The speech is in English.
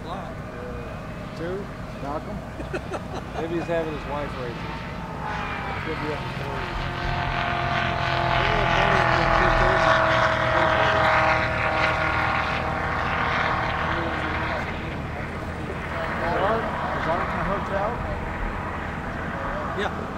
lot. Two? Malcolm? Maybe he's having his wife raise it. Could be up to 40. Is Art in the hotel? Yeah.